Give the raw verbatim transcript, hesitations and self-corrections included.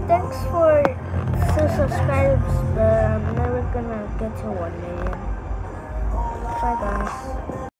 thanks for two subscribes, but I'm never gonna get to one million. Bye guys.